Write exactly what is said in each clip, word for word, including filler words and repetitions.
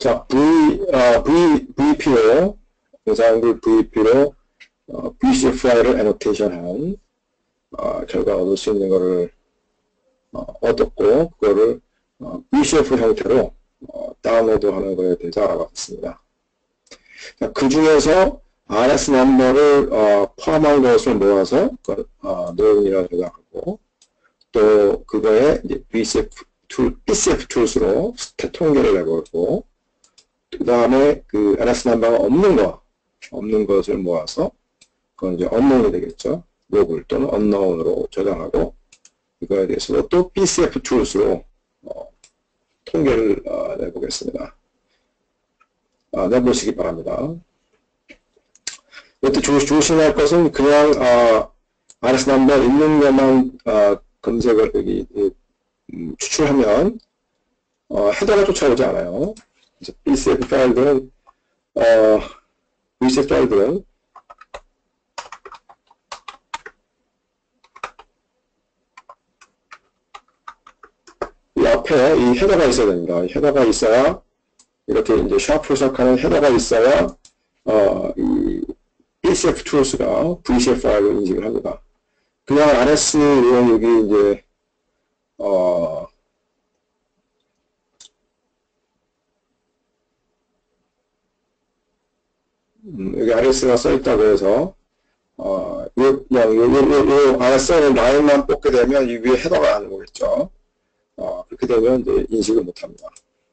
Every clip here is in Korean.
자, V, 아, V, 브이피로, 영상글 브이피로, 어, 브이씨에프 파일을 애노테이션한, 어, 결과 얻을 수 있는 거를, 어, 얻었고, 그거를, 어, 브이씨에프 형태로, 어, 다운로드 하는 거에 대해서 알아봤습니다. 자, 그 중에서 알에스 넘버를, 어, 포함한 것을 모아서, 그, 어, 노은이라고 저장하고, 또, 그거에 이제 브이씨에프 툴, 피씨에프 툴스로 통계를 내보고, 그 다음에 그 알에스 넘버가 없는 거, 없는 것을 모아서, 그건 이제 unknown이 되겠죠. 로글 또는 unknown으로 저장하고, 이거에 대해서 또 피씨에프 툴스로, 어, 통계를, 어, 내보겠습니다. 아, 내보시기 바랍니다. 이것도 조, 조심할 것은 그냥, 어, 알에스 넘버 있는 것만, 어, 검색을, 여기, 음, 추출하면, 어, 헤더가 쫓아오지 않아요. 그래서 피씨에프 파일들은, 어, 브이씨에프 파일들은, 이 앞에 이 헤더가 있어야 됩니다. 헤더가 있어야, 이렇게 이제 샤프로 시작하는 헤더가 있어야, 어, 이 피씨에프 툴스가 브이씨에프 파일로 인식을 합니다. 그냥 알에스, 여기 이제, 어, 음, 여기 알에스가 써있다고 해서, 어, 요, 요, 요, 요, 요 알에스는 라인만 뽑게 되면 이 위에 헤더가 안 오겠죠. 어, 그렇게 되면 이제 인식을 못 합니다.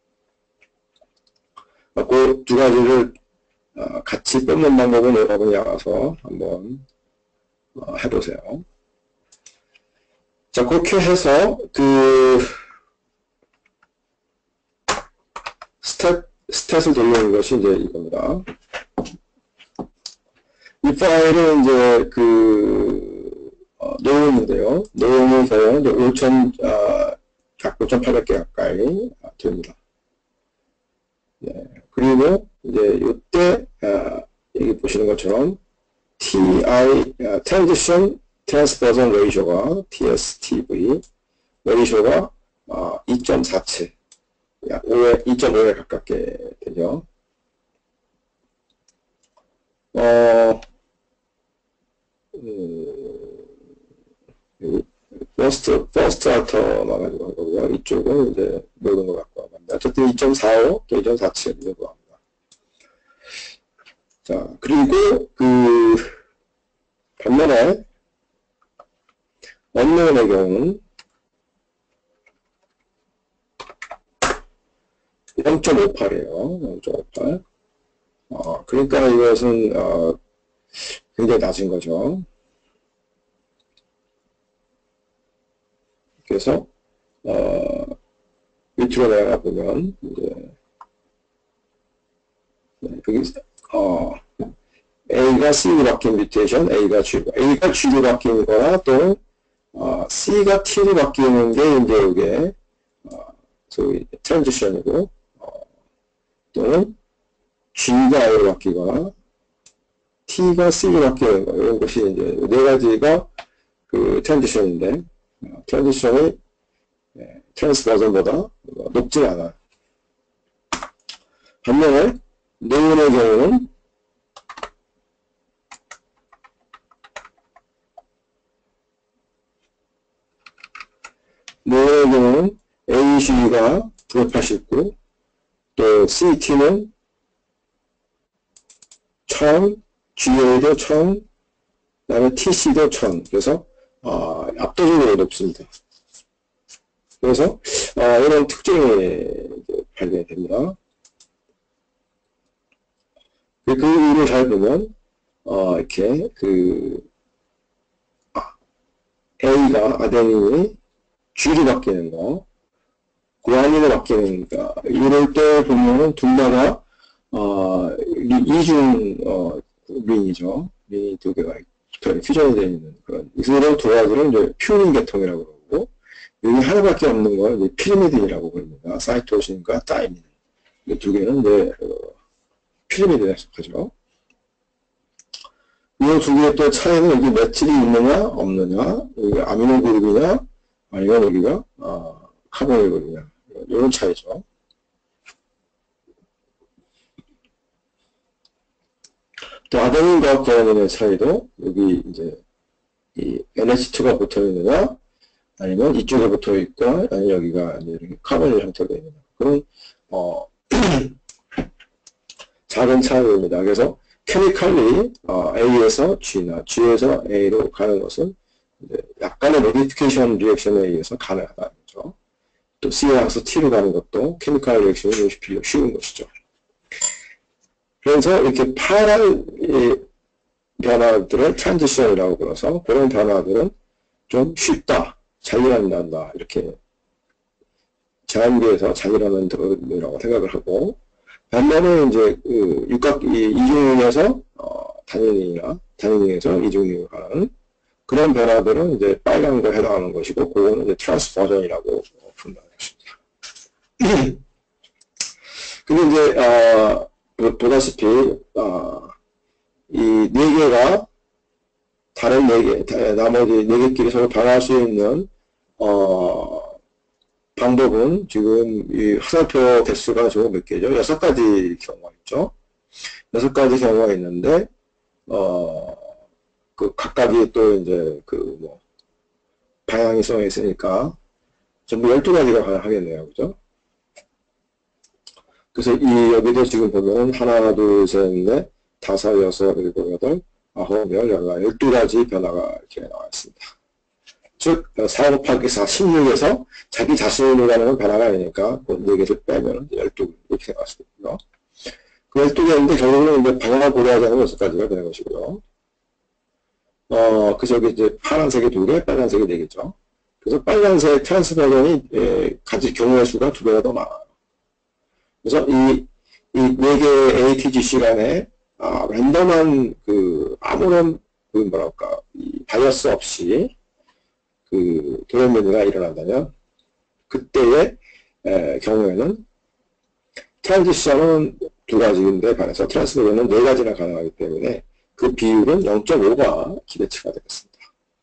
그 두 가지를 어, 같이 뽑는 방법은 여러분이 알아서 한번 어, 해보세요. 자, 그렇게 해서 그 스탯, 스탯을 돌리는 것이 이제 이겁니다. 이 파일은 이제 그 어, 노용인데요. 노용이 거의 오천, 아, 오천팔백 개 가까이 됩니다. 네. 그리고 이제 이때 아, 여기 보시는 것처럼 ti 아, transition transposon ratio가 tstv ratio가 아, 이 점 사칠 오에 이 점 오에 가깝게 되죠. 어, 음, 퍼스트, 퍼스트 알터만 가지고 한 거고요. 이쪽은 이제 모든 거 갖고 갑니다. 어쨌든 이 점 사오, 또 이 점 사칠 정도 합니다. 자, 그리고 그, 반면에, 언론의 경우는 영 점 오팔이에요. 영 점 오팔. 어, 그러니까 이것은, 어, 굉장히 낮은 거죠. 그래서, 어, 밑으로 내려가 보면, 이제, 네, 여기, 어, A가 C로 바뀐 뮤테이션, A가 G로, A가 G로 바뀌는 거나 또, 어, C가 T로 바뀌는 게 이제 이게, 어, 소위 트랜지션이고, 어, 또는 G가 A로 바뀌거나, T가 C로 바뀌는 거, 이런 것이 이제 네 가지가 그 트랜지션인데, 어, 트랜지션이 네, 트랜스버전보다 높지 않아. 반면에, 노온의 경우는 노온의 경우는 에이지가 구백팔십구, 또 씨티는 천, 지에이도 천, 그 다음에 티씨도 천. 그래서 어, 압도적으로 높습니다. 그래서 어, 이런 특징이 발견이 됩니다. 그 이유를 잘 보면 어, 이렇게 그 아, A가 아데닌이 G로 바뀌는 거, 구아닌으로 바뀌는 거, 이럴 때 보면은 둘 다가 어, 이중 어, 링이죠. 링이 두 개가 퓨전이 되어 있는 그런 이런 두 가지를 이제 퓨린 계통이라고 그러고, 여기 하나밖에 없는 걸 이제 피리미딘이라고 부릅니다. 사이토신과 다이민. 이 두 개는 이제 어, 피리미딘에 속하죠. 이 두 개의 또 차이는 여기 메틸이 있느냐 없느냐, 여기 아미노 그룹이냐 아니면 여기가 어, 카보일 그룹이냐, 이런 차이죠. 또 아데닌과 구아닌의 차이도 여기 이제 이 엔에이치투가 붙어 있느냐 아니면 이쪽에 붙어 있고 아니면 여기가 이제 이렇게 카본의 형태가 있느냐 그런 어 작은 차이입니다. 그래서 케미칼리 어, A에서 G나 G에서 A로 가는 것은 이제 약간의 모디피케이션 리액션에 의해서 가능하다는 거죠. 또 C에서 T로 가는 것도 케미칼 리액션이 쉬운 것이죠. 그래서 이렇게 파란 변화들을 트랜지션이라고 불러서 그런 변화들은 좀 쉽다, 잘 일어난다 이렇게 자연계에서 잘 일어나는 들이라고 생각을 하고 반면에 이제 그 육각 이중에서 어, 단위이나 단위에서 이중으로 가는 그런 변화들은 이제 빨간거에 해당하는 것이고 그거는 이제 트랜스버전이라고 부른다는 것입니다. 근데 이제 어, 보다시피 어, 이 네 개가 다른 네 개, 나머지 네 개끼리 서로 변화할 수 있는 어, 방법은 지금 이 화살표 개수가 지금 몇 개죠? 여섯 가지 경우가 있죠. 여섯 가지 경우가 있는데 어, 그 각각이 또 이제 그 뭐 방향성이 있으니까 전부 열두 가지가 가능하겠네요. 그죠? 그래서 이 여기도 지금 보면 하나, 둘, 셋, 넷, 다섯, 여섯, 일곱, 여덟, 아홉, 열, 열하, 열두 가지 변화가 이렇게 나와 있습니다. 즉, 사 곱하기 사, 십육에서 자기 자신이라는 변화가 아니니까 그 네 개를 빼면 열두 이렇게 생각할 수 있고요. 그 열두 개인데 결국은 이제 방향을 고려하지 않으면 여섯 가지가 되는 것이고요. 어, 그래서 여기 이제 파란색이 두 개, 빨간색이 네 개죠. 그래서 빨간색 트랜스버전이 예, 가지 경우의 수가 두 배가 더 많아요. 그래서 이, 이 네 개의 에이티지씨 간에 아, 랜덤한 그 아무런 그 뭐랄까 이 바이어스 없이 그 돌연변이가 일어난다면 그때의 에, 경우에는 트랜지션은 두 가지인데 반해서 트랜스버전은 네 가지나 가능하기 때문에 그 비율은 영 점 오가 기대치가 되겠습니다.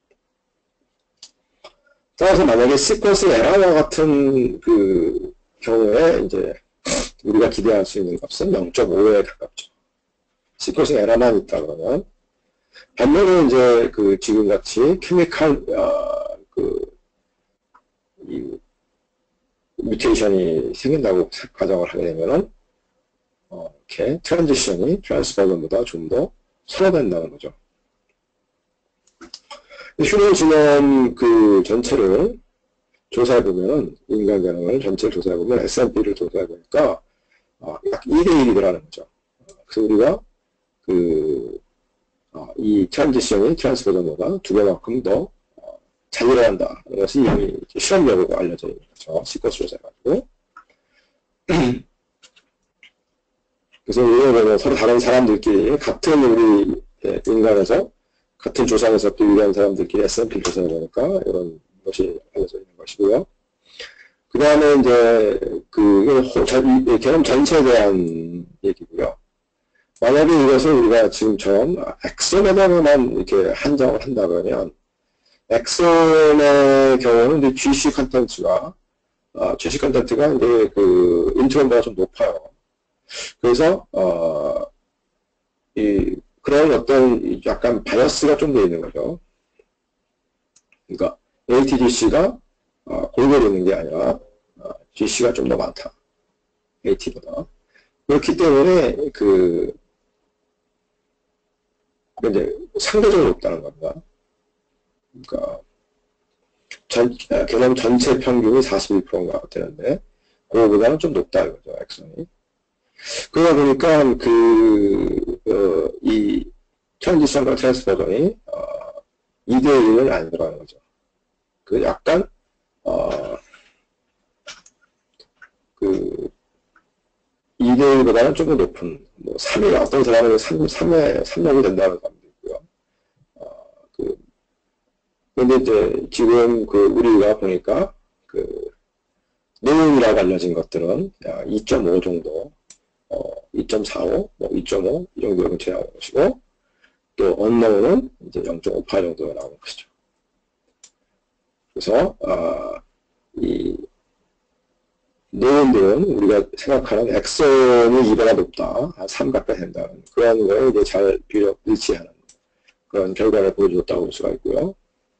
따라서 만약에 시퀀스 에러와 같은 그 경우에 이제 우리가 기대할 수 있는 값은 영 점 오에 가깝죠. 시퀀스 에러만 있다 그러면 반면에 이제 그 지금같이 케미칼 어, 그 이 뮤테이션이 생긴다고 가정을 하게 되면은 어, 이렇게 트랜지션이 트랜스버전보다 좀 더 선호된다는 거죠. 휴먼 지놈 그 전체를 조사해보면, 인간 개념을 전체를 조사해보면, 에스 앤 피를 조사해보니까, 어, 약 이 대 일이더라는 거죠. 그래서 우리가, 그, 어, 이 트랜지션이 트랜스버전보다 두 배만큼 더, 어, 잘 일어난다. 이것이 이미 실험 여부가 알려져 있는 거죠. 시퀀스 조사해가지고. 그래서 우리가 서로 다른 사람들끼리, 같은 우리 인간에서, 같은 조상에서 비교한 사람들끼리 에스 앤 피를 조사해보니까, 이런 것이 알려져 있는 것이고요. 그 다음에 이제 그 개념 전체에 대한 얘기고요. 만약에 이것을 우리가 지금처럼 엑선에다가만 이렇게 한정을 한다 그러면 엑선의 경우는 이제 지씨 컨텐츠가 아, 지씨 컨텐츠가 이제 그 인트론보다 좀 높아요. 그래서 어, 이 그런 어떤 약간 바이어스가 좀 돼 있는 거죠. 그러니까 에이티지씨가 어, 골고루 있는 게 아니라 어, 지씨가 좀 더 많다. 에이티보다. 그렇기 때문에 그 이제 상대적으로 높다는 겁니다. 그러니까 전, 개념 전체 평균이 사십일 퍼센트가 되는데 그거보다는 좀 높다 이거죠. 액션이. 그러다 보니까 그 어, 이 트랜지션과 트랜스버전이 어, 이 대 일은 아니라는 거죠. 그 약간 어, 그 이 대 일보다는 좀 더 높은 뭐 삼 일 어떤 사람은 삼, 삼에 삼 명이 된다는 사람도 있고요. 어, 그 근데 이제 지금 그 우리가 보니까 그 노운이라고 알려진 것들은 이 점 오 정도, 어, 이 점 사오, 뭐 이 점 오 이 정도 근처에 나오는 것이고 또 언노운은 이제 영 점 오팔 정도가 나오는 것이죠. 그래서 어, 이 노원들은 우리가 생각하는 엑선이 이보다 높다, 한 삼 가까이 된다는 그런 거에 이제 잘 비례 일치하는 그런 결과를 보여줬다고 볼 수가 있고요.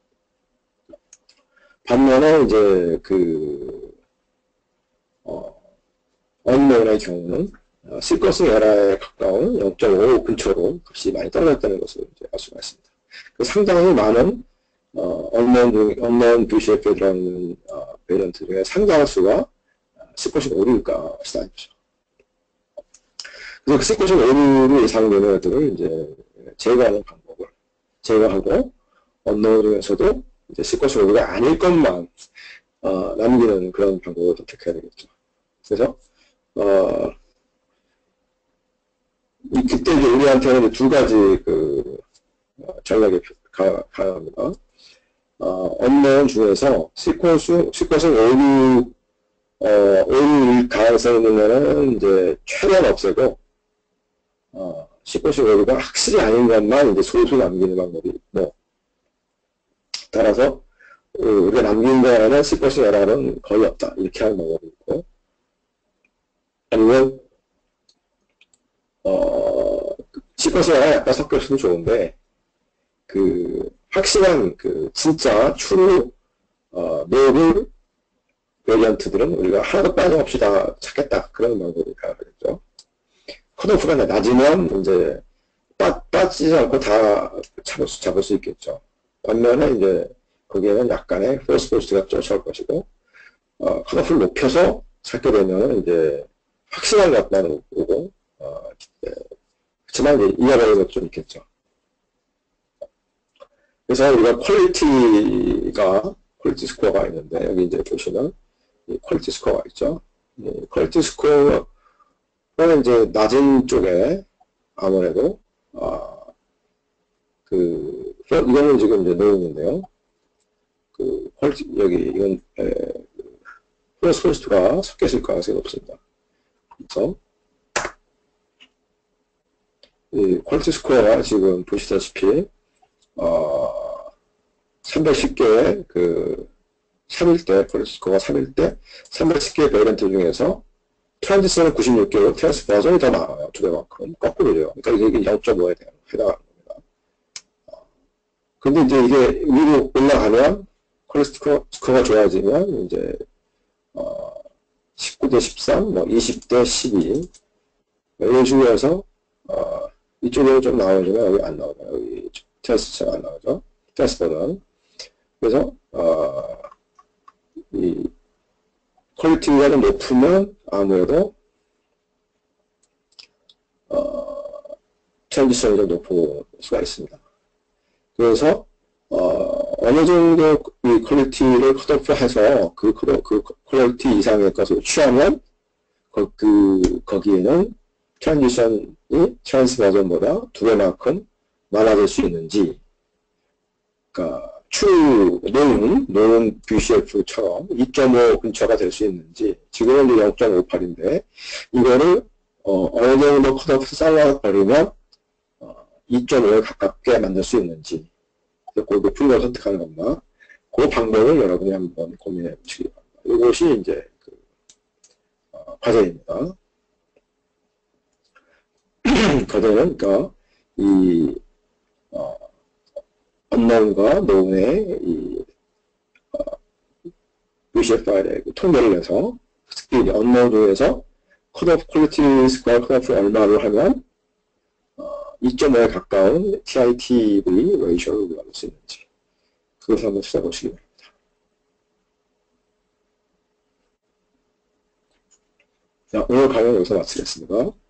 반면에 이제 그 어, 언론의 경우는 어, 실거스 에라에 가까운 영 점 오 근처로 값이 많이 떨어졌다는 것을 이제 알 수가 있습니다. 그 상당히 많은 어, 언론 중 언론 비씨에프에 들어가는 어, 베리언트 중에 상당한 수가 십구 점 오를 것이다. 그래서 그 십구 점 오를 예상되는 것들을 이제 제거하는 방법을 제거하고 언론 중에서도 이제 십구 점 오가 아닐 것만 어, 남기는 그런 방법을 선택해야 되겠죠. 그래서 어, 이, 그때 이제 우리한테는 이제 두 가지 그 어, 전략이 가능합니다. 어, 언론 중에서 시퀀스, 시퀀스 오류, 어, 오류일 가능성이 있는 거는 이제 최대한 없애고, 어, 시퀀스 오류가 확실히 아닌 것만 이제 소수 남기는 방법이 있고, 따라서, 어, 우리가 남긴 거에는 시퀀스 에러는 거의 없다. 이렇게 하는 방법이 있고, 아니면, 어, 시퀀스 에러가 약간 섞였으면 좋은데, 그, 확실한, 그, 진짜, true, 어, 노블 베리언트들은 우리가 하나도 빠짐없이 다 찾겠다. 그런 방법이 가야겠죠. 컷오프가 낮으면, 이제, 빠, 빠지지 않고 다 잡을 수, 잡을 수 있겠죠. 반면에, 이제, 거기에는 약간의 포스 포스트가 쫓아올 것이고, 어, 컷오프를 높여서 찾게 되면, 이제, 확실한 것만 오고, 어, 예, 그렇지만, 이제, 이해가는 것도 좀 있겠죠. 그래서 우리가 퀄리티가, 퀄리티 스코어가 있는데, 여기 이제 보시면, 이 퀄리티 스코어가 있죠. 이 퀄리티 스코어는 이제 낮은 쪽에 아무래도, 아, 그, 이거는 지금 이제 넣었는데요. 그, 퀄리티, 여기, 이건, 에, 플러스 퀄리티가 섞여 있을 가능성이 높습니다. 그래서, 이 퀄리티 스코어가 지금 보시다시피, 어, 삼백십 개의 그 삼일 때, 퀄리티스코어가 삼일 때 삼백십 개의 베리언트 중에서 트랜지스는 구십육 개로 트랜스 버전이 더 나와요. 두 배만큼. 거꾸로죠. 그러니까 이게 영 점 오에 해당하는 겁니다. 근데 이제 이게 위로 올라가면 퀄리티 스코어가 좋아지면 이제 어, 십구 대 십삼, 뭐 이십 대 십이 이런 식으로 해서 어, 이쪽으로 좀 나오지만 여기 안 나오죠. 여기 테스트가 안 나오죠. 테스트는. 그래서, 어, 이, 퀄리티가 좀 높으면 아무래도, 어, 트랜지션이 좀 높을 수가 있습니다. 그래서, 어, 어느 정도 이 퀄리티를 컷오프 해서 그, 그 퀄리티 이상의 것을 취하면, 그, 그 거기에는 트랜지션이 트랜스 버전보다 두 배만큼 많아질 수 있는지, 그러니까 추 노은, 노은 비씨에프처럼 이 점 오 근처가 될 수 있는지, 지금은 이제 영 점 오팔인데 이거를 어, 어느 정도 컷오프 잘라버리면 어, 이 점 오에 가깝게 만들 수 있는지, 그 높은 걸 선택하는 겁니다. 그 방법을 여러분이 한번 고민해 보시기 바랍니다. 이것이 이제 그, 어, 과제입니다. 과제는 그러니까 이 어, 언론과 노은의 이 어, 비씨에프 파일의 그 통계를 내서 특히 언론 중에서 컷오프 퀄리티 스코어 컷오프 얼마를 하면 어, 이 점 오에 가까운 티아이티브이 레이셔를 우리가 할 수 있는지 그것을 한번 찾아보시기 바랍니다. 자, 오늘 강연 여기서 마치겠습니다.